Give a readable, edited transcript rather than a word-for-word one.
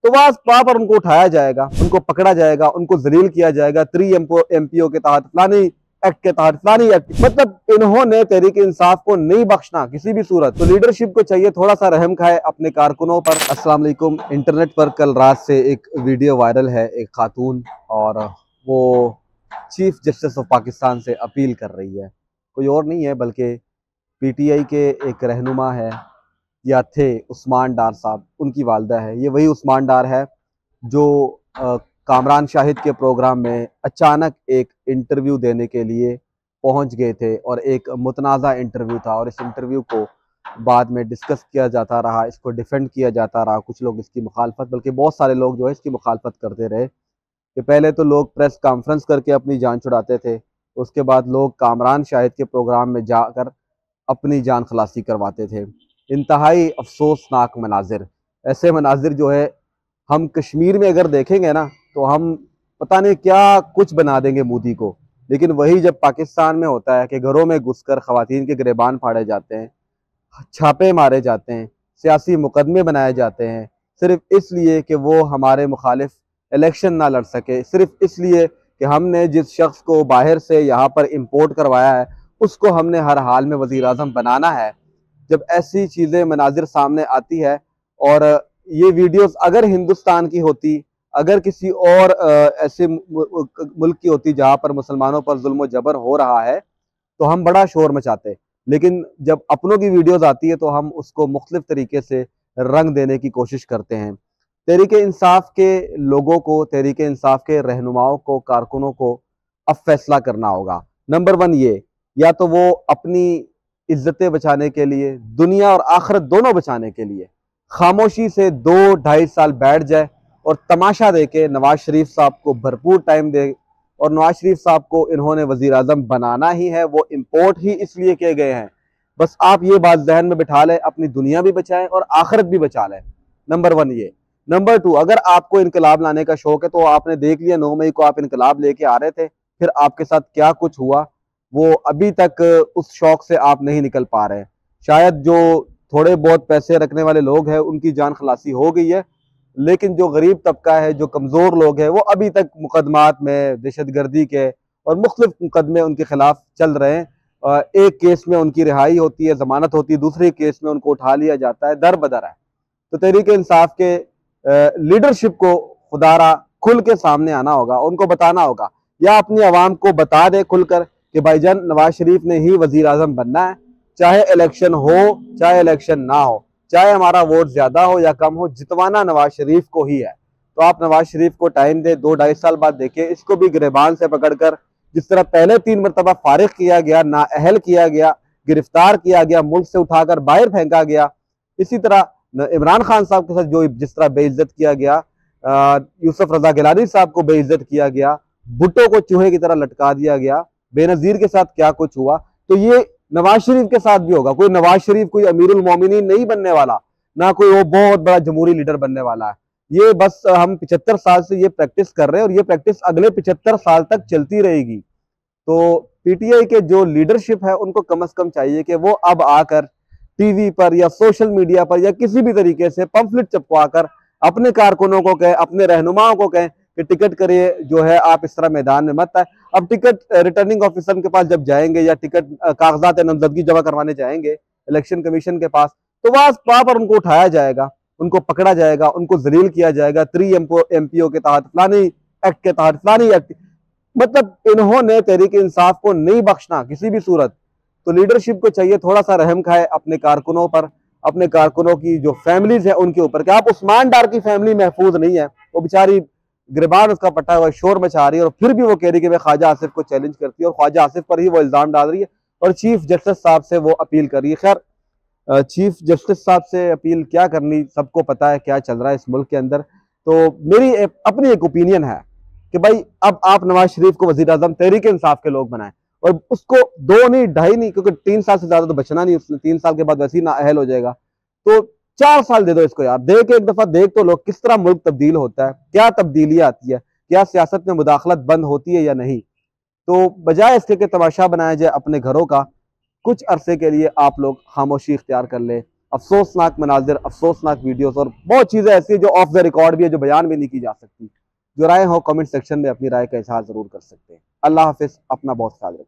तो वहां पर उनको उठाया जाएगा, उनको पकड़ा जाएगा, उनको जलील किया जाएगा 3 MPO के तहत, फलानी एक्ट के तहत, फलानी एक्ट। मतलब इन्होंने तहरीक इंसाफ को नहीं बख्शना किसी भी सूरत। तो लीडरशिप को चाहिए थोड़ा सा रहम खाए अपने कारकुनों पर। अस्सलाम वालेकुम। इंटरनेट पर कल रात से एक वीडियो वायरल है, एक खातून, और वो चीफ जस्टिस ऑफ पाकिस्तान से अपील कर रही है। कोई और नहीं है बल्कि PTI के एक रहनुमा है या थे उस्मान डार साहब, उनकी वालदा है। ये वही उस्मान डार है जो कामरान शाहिद के प्रोग्राम में अचानक एक इंटरव्यू देने के लिए पहुंच गए थे, और एक मुतनाज़ा इंटरव्यू था, और इस इंटरव्यू को बाद में डिस्कस किया जाता रहा, इसको डिफेंड किया जाता रहा। कुछ लोग इसकी मुखालफत, बल्कि बहुत सारे लोग जो है इसकी मुखालफत करते रहे। कि पहले तो लोग प्रेस कॉन्फ्रेंस करके अपनी जान छुड़ाते थे, उसके बाद लोग कामरान शाहिद के प्रोग्राम में जाकर अपनी जान खलासी करवाते थे। इंतहाई अफसोसनाक मनाजिर, ऐसे मनाजिर जो है हम कश्मीर में अगर देखेंगे ना तो हम पता नहीं क्या कुछ बना देंगे मोदी को। लेकिन वही जब पाकिस्तान में होता है कि घरों में घुसकर ख़वातीन के गिरेबान फाड़े जाते हैं, छापे मारे जाते हैं, सियासी मुकदमे बनाए जाते हैं, सिर्फ इसलिए कि वो हमारे मुखालिफ इलेक्शन ना लड़ सके, सिर्फ इसलिए कि हमने जिस शख्स को बाहर से यहाँ पर इम्पोर्ट करवाया है उसको हमने हर हाल में वज़ीर आज़म बनाना है। जब ऐसी चीज़ें मनाजिर सामने आती है, और ये वीडियोस अगर हिंदुस्तान की होती, अगर किसी और ऐसे मुल्क की होती जहाँ पर मुसलमानों पर जुल्म व जबर हो रहा है, तो हम बड़ा शोर मचाते। लेकिन जब अपनों की वीडियोस आती है तो हम उसको मुख्तलिफ तरीके से रंग देने की कोशिश करते हैं। तहरीक इंसाफ के लोगों को, तहरीक इंसाफ के रहनुमाओं को, कारकुनों को अब फैसला करना होगा। नंबर 1 ये, या तो वो अपनी इज्जतें बचाने के लिए, दुनिया और आखिरत दोनों बचाने के लिए खामोशी से 2-2.5 साल बैठ जाए और तमाशा दे के नवाज शरीफ साहब को भरपूर टाइम दे। और नवाज शरीफ साहब को इन्होंने वजीर आजम बनाना ही है, वो इम्पोर्ट ही इसलिए किए गए हैं। बस आप ये बात जहन में बिठा लें, अपनी दुनिया भी बचाएं और आखिरत भी बचा लें। नंबर 1 ये। नंबर 2, अगर आपको इनकलाब लाने का शौक है तो आपने देख लिया 9 मई को आप इनकलाब लेके आ रहे थे, फिर आपके साथ क्या कुछ हुआ वो अभी तक उस शौक से आप नहीं निकल पा रहे। शायद जो थोड़े बहुत पैसे रखने वाले लोग हैं उनकी जान खलासी हो गई है, लेकिन जो गरीब तबका है, जो कमज़ोर लोग हैं, वो अभी तक मुकदमात में, दहशतगर्दी के और मुख्तलिफ मुकदमे उनके खिलाफ चल रहे हैं। एक केस में उनकी रिहाई होती है, जमानत होती है, दूसरे केस में उनको उठा लिया जाता है, दर बदर है। तो तहरीक इंसाफ के लीडरशिप को खुदारा खुल के सामने आना होगा, उनको बताना होगा, या अपनी आवाम को बता दे खुलकर कि भाईजान नवाज शरीफ ने ही वजीर आजम बनना है, चाहे इलेक्शन हो चाहे इलेक्शन ना हो, चाहे हमारा वोट ज्यादा हो या कम हो, जितवाना नवाज शरीफ को ही है। तो आप नवाज शरीफ को टाइम दे, 2-2.5 साल बाद देखिए, इसको भी गिरबान से पकड़कर जिस तरह पहले 3 मरतबा फारिग किया गया, नाअहल किया गया, गिरफ्तार किया गया, मुल्क से उठाकर बाहर फेंका गया, इसी तरह इमरान खान साहब के साथ जो जिस तरह बेइज्जत किया गया, यूसुफ रजा गिलानी साहब को बेइज्जत किया गया, भुट्टो को चूहे की तरह लटका दिया गया, बेनजीर के साथ क्या कुछ हुआ, तो ये नवाज शरीफ के साथ भी होगा। कोई नवाज शरीफ कोई अमीरुल मोमिनीन नहीं बनने वाला, ना कोई वो बहुत बड़ा जमहूरी लीडर बनने वाला है। ये बस हम 75 साल से ये प्रैक्टिस कर रहे हैं और ये प्रैक्टिस अगले 75 साल तक चलती रहेगी। तो PTI के जो लीडरशिप है उनको कम से कम चाहिए कि वो अब आकर टीवी पर या सोशल मीडिया पर या किसी भी तरीके से पंफलेट चपकवाकर अपने कारकुनों को कहें, अपने रहनुमाओं को कहें कि टिकट करिए, जो है आप इस तरह मैदान में मत आए। अब टिकट रिटर्निंग ऑफिसर के पास जब जाएंगे या टिकट कागजात नामजदगी जमा करवाने जाएंगे इलेक्शन कमीशन के पास, तो वहां पर उनको उठाया जाएगा, उनको पकड़ा जाएगा, उनको जलील किया जाएगा 3 MPO के तहत, फलानी एक्ट के तहत, फलानी एक्ट। मतलब इन्होंने तहरीक इंसाफ को नहीं बख्शना किसी भी सूरत। तो लीडरशिप को चाहिए थोड़ा सा रहम खाए अपने कारकुनों पर, अपने कारकुनों की जो फैमिलीज है उनके ऊपर। कि आप उस्मान डार की फैमिली महफूज नहीं है, वो बेचारी गिरबान उसका पट्टा हुआ शोर मचा रही है, और फिर भी वो कह रही है कि मैं ख्वाजा आसिफ को चैलेंज करती है, और ख्वाजा आसिफ पर ही वो इल्जाम डाल रही है, और चीफ जस्टिस साहब से वो अपील कर रही है। खैर चीफ जस्टिस साहब से अपील क्या करनी, सबको पता है क्या चल रहा है इस मुल्क के अंदर। तो मेरी अपनी एक ओपिनियन है कि भाई अब आप नवाज शरीफ को वजीर आजम तहरीक इंसाफ के लोग बनाएं, और उसको 2 नहीं 2.5 नहीं, क्योंकि 3 साल से ज्यादा तो बचना नहीं उसने, 3 साल के बाद वैसे ही नाअहल हो जाएगा। तो 4 साल दे दो इसको यार, देख एक दफा देख तो लो किस तरह मुल्क तब्दील होता है, क्या तब्दीलियां आती है, क्या सियासत में मुदाखलत बंद होती है या नहीं। तो बजाय इसके कि तमाशा बनाया जाए अपने घरों का, कुछ अरसे के लिए आप लोग खामोशी इख्तियार कर ले, अफसोसनाक मनाजिर, अफसोसनाक वीडियोस और बहुत चीज़ें ऐसी है जो ऑफ द रिकॉर्ड भी है, जो बयान भी नहीं की जा सकती। जो राय हो कमेंट सेक्शन में अपनी राय का इजहार जरूर कर सकते हैं। अल्लाह हाफिज़, अपना बहुत ख्याल रखें।